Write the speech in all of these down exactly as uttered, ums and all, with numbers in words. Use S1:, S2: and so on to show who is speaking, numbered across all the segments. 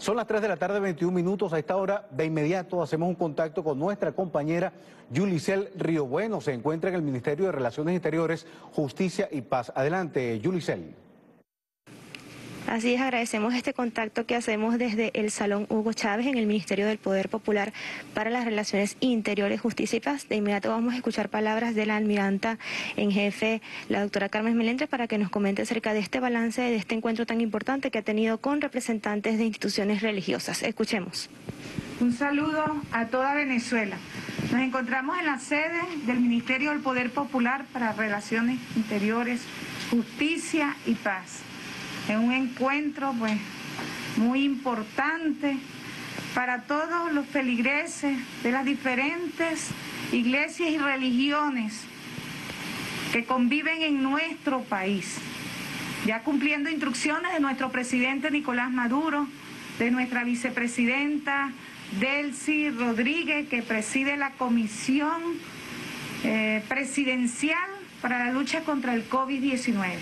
S1: Son las tres de la tarde, veintiún minutos. A esta hora, de inmediato, hacemos un contacto con nuestra compañera Yulicel Río Bueno. Se encuentra en el Ministerio de Relaciones Interiores, Justicia y Paz. Adelante, Yulicel.
S2: Así es, agradecemos este contacto que hacemos desde el Salón Hugo Chávez en el Ministerio del Poder Popular para las Relaciones Interiores, Justicia y Paz. De inmediato vamos a escuchar palabras de la almiranta en jefe, la doctora Carmen Melendres, para que nos comente acerca de este balance, de este encuentro tan importante que ha tenido con representantes de instituciones religiosas. Escuchemos.
S3: Un saludo a toda Venezuela. Nos encontramos en la sede del Ministerio del Poder Popular para Relaciones Interiores, Justicia y Paz. En un encuentro pues muy importante para todos los feligreses de las diferentes iglesias y religiones que conviven en nuestro país, ya cumpliendo instrucciones de nuestro presidente Nicolás Maduro, de nuestra vicepresidenta Delcy Rodríguez, que preside la Comisión eh, Presidencial para la lucha contra el COVID diecinueve.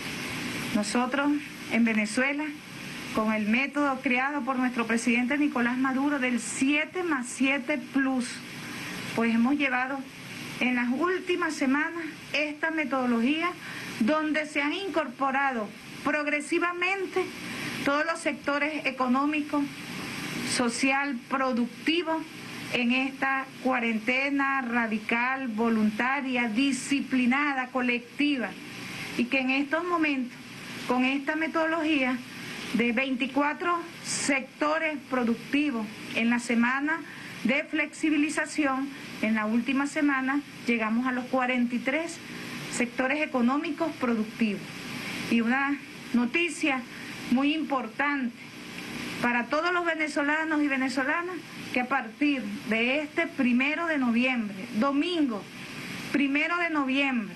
S3: Nosotros en Venezuela, con el método creado por nuestro presidente Nicolás Maduro del siete más siete plus, pues hemos llevado en las últimas semanas esta metodología donde se han incorporado progresivamente todos los sectores económicos, social, productivo en esta cuarentena radical, voluntaria, disciplinada, colectiva, y que en estos momentos, con esta metodología de veinticuatro sectores productivos en la semana de flexibilización, en la última semana llegamos a los cuarenta y tres sectores económicos productivos. Y una noticia muy importante para todos los venezolanos y venezolanas, que a partir de este primero de noviembre, domingo primero de noviembre,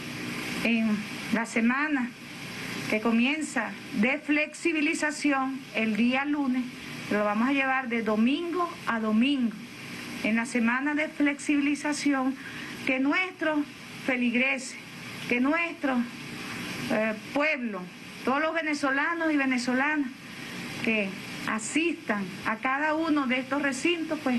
S3: en la semana que comienza de flexibilización el día lunes, lo vamos a llevar de domingo a domingo, en la semana de flexibilización, que nuestros feligreses, que nuestro eh, pueblo, todos los venezolanos y venezolanas que asistan a cada uno de estos recintos, pues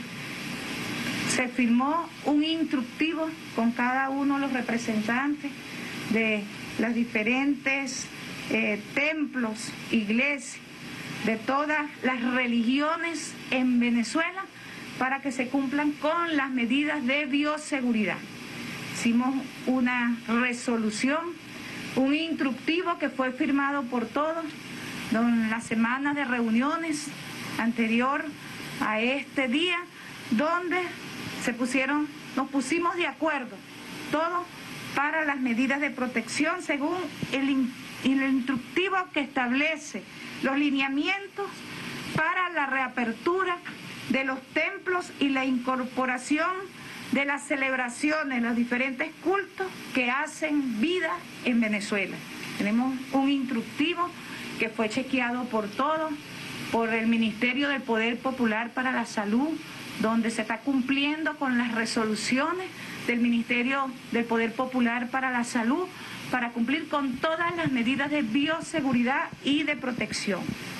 S3: se firmó un instructivo con cada uno de los representantes de las diferentes Eh, templos, iglesias, de todas las religiones en Venezuela, para que se cumplan con las medidas de bioseguridad. Hicimos una resolución, un instructivo que fue firmado por todos en la semana de reuniones anterior a este día, donde se pusieron, nos pusimos de acuerdo todos para las medidas de protección según el y el instructivo que establece los lineamientos para la reapertura de los templos y la incorporación de las celebraciones, los diferentes cultos que hacen vida en Venezuela. Tenemos un instructivo que fue chequeado por todos, por el Ministerio del Poder Popular para la Salud, donde se está cumpliendo con las resoluciones del Ministerio del Poder Popular para la Salud, para cumplir con todas las medidas de bioseguridad y de protección.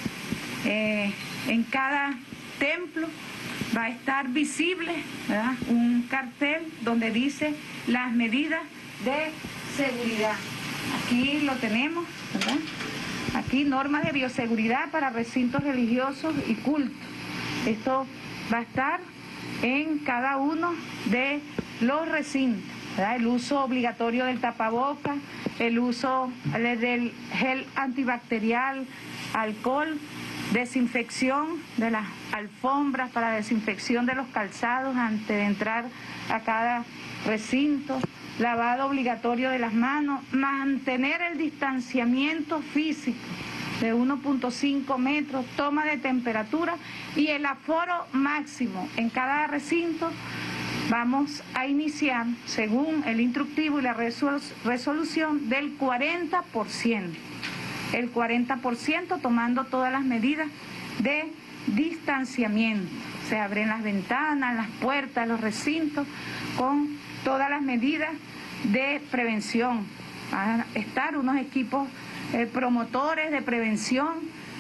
S3: Eh, en cada templo va a estar visible, ¿verdad?, un cartel donde dice las medidas de seguridad. Aquí lo tenemos, ¿verdad? Aquí normas de bioseguridad para recintos religiosos y cultos. Esto va a estar en cada uno de los recintos, ¿verdad? El uso obligatorio del tapabocas, el uso del gel antibacterial, alcohol, desinfección de las alfombras para desinfección de los calzados antes de entrar a cada recinto, lavado obligatorio de las manos, mantener el distanciamiento físico de uno punto cinco metros, toma de temperatura y el aforo máximo en cada recinto. Vamos a iniciar, según el instructivo y la resolución, del cuarenta por ciento. El cuarenta por ciento tomando todas las medidas de distanciamiento. Se abren las ventanas, las puertas, los recintos, con todas las medidas de prevención. Van a estar unos equipos eh, promotores de prevención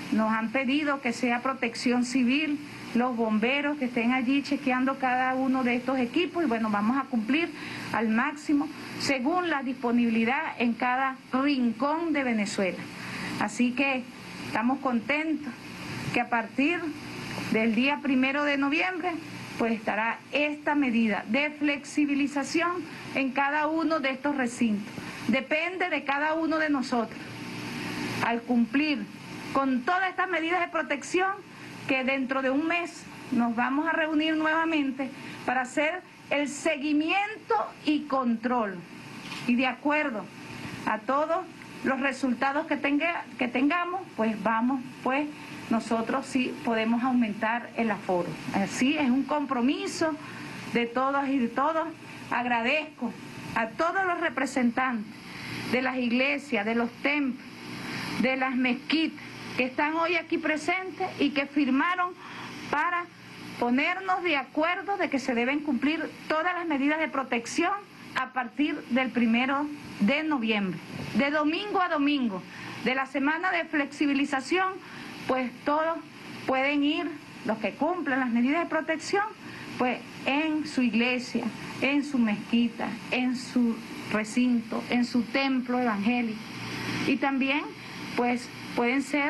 S3: nos han pedido que sea Protección Civil, los bomberos que estén allí chequeando cada uno de estos equipos y bueno, vamos a cumplir al máximo según la disponibilidad en cada rincón de Venezuela. Así que estamos contentos que a partir del día primero de noviembre pues estará esta medida de flexibilización en cada uno de estos recintos. Depende de cada uno de nosotros. Al cumplir con todas estas medidas de protección, que dentro de un mes nos vamos a reunir nuevamente para hacer el seguimiento y control. Y de acuerdo a todos los resultados que, tenga, que tengamos, pues vamos, pues nosotros sí podemos aumentar el aforo. Así es un compromiso de todas y de todos. Agradezco a todos los representantes de las iglesias, de los templos, de las mezquitas, que están hoy aquí presentes y que firmaron para ponernos de acuerdo de que se deben cumplir todas las medidas de protección a partir del primero de noviembre. De domingo a domingo, de la semana de flexibilización, pues todos pueden ir, los que cumplen las medidas de protección, pues en su iglesia, en su mezquita, en su recinto, en su templo evangélico. Y también, pues, pueden ser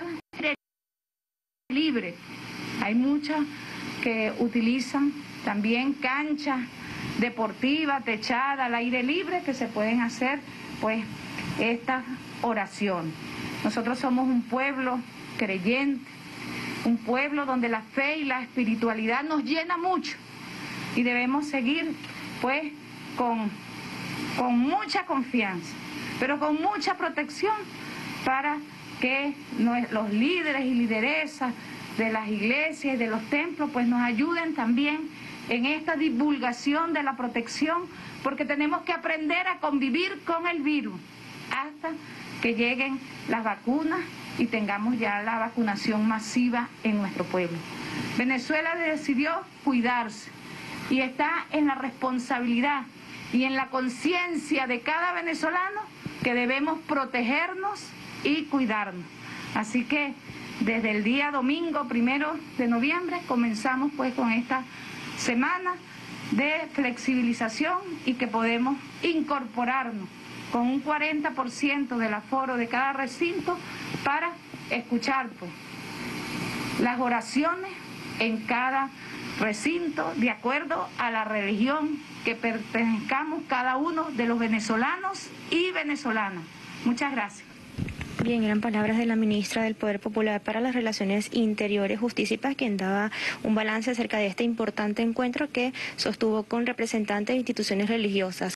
S3: libres. Hay muchas que utilizan también canchas deportivas, techadas, al aire libre, que se pueden hacer, pues, esta oración. Nosotros somos un pueblo creyente, un pueblo donde la fe y la espiritualidad nos llena mucho y debemos seguir, pues, con, con mucha confianza, pero con mucha protección para que los líderes y lideresas de las iglesias y de los templos pues nos ayuden también en esta divulgación de la protección, porque tenemos que aprender a convivir con el virus hasta que lleguen las vacunas y tengamos ya la vacunación masiva en nuestro pueblo. Venezuela decidió cuidarse y está en la responsabilidad y en la conciencia de cada venezolano que debemos protegernos y cuidarnos. Así que desde el día domingo primero de noviembre comenzamos pues con esta semana de flexibilización y que podemos incorporarnos con un cuarenta por ciento del aforo de cada recinto para escuchar pues las oraciones en cada recinto de acuerdo a la religión que pertenezcamos cada uno de los venezolanos y venezolanas. Muchas gracias.
S2: Bien, eran palabras de la ministra del Poder Popular para las Relaciones Interiores, Justicia y Paz, quien daba un balance acerca de este importante encuentro que sostuvo con representantes de instituciones religiosas.